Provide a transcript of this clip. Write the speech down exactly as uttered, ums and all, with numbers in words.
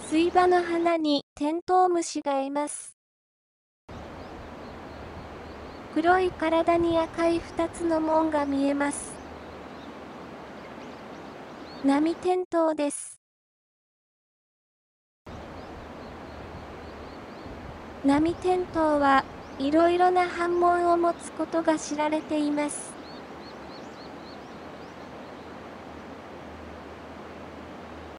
水場の花にテントウムシがいます。黒い体に赤い二つの紋が見えます。波テントウです。波テントウはいろいろな斑紋を持つことが知られています。